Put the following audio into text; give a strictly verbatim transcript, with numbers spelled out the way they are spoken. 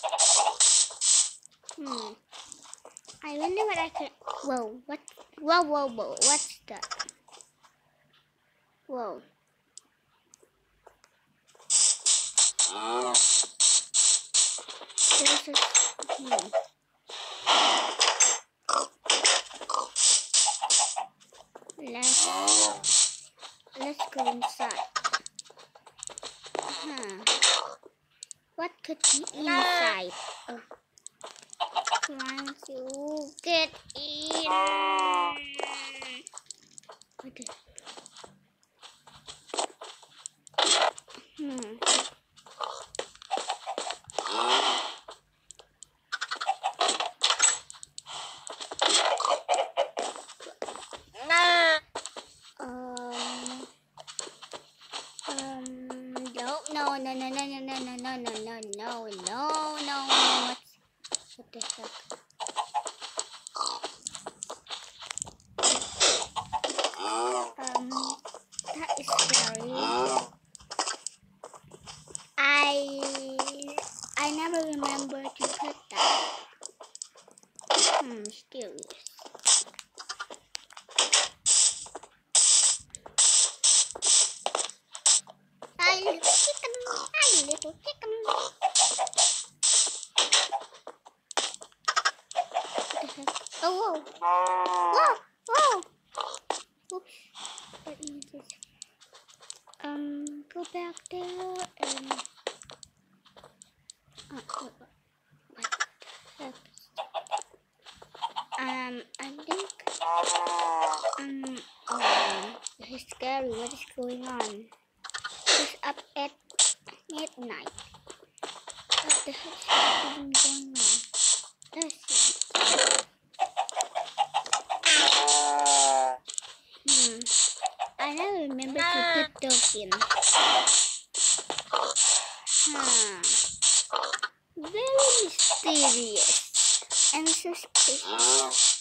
Hmm. I wonder what I can. Whoa! What? Whoa! Whoa! Whoa! What's that? Whoa! There's a. Hmm. Let's let's go inside. Huh. What could be inside? Oh. Trying to get in. Okay. Hmm. Um. Um. No. No. No. No. No. No. No. No. No. No. No. No. No. No. What's what the heck? Um. That is scary. I I never remember to put that. Hmm, mysterious. Hi, little chicken. Hi, little chicken. What the heck? Oh, whoa. Whoa, whoa. Oops. What is this? Um, go back there and... Oh, what, what the heck? Um, I think... Um, oh, this is scary. What is going on? It's up at midnight. What the heck is even going on? Let's see. Hmm. I never remember to put those in. Hmm. Very mysterious and suspicious.